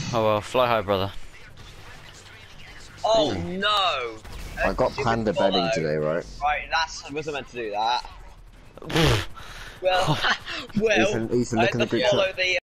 Oh well, fly high, brother. Oh no! I got panda bedding today, right? Right, I wasn't meant to do that. Well, well, Ethan, I had look in the to group follow chat. the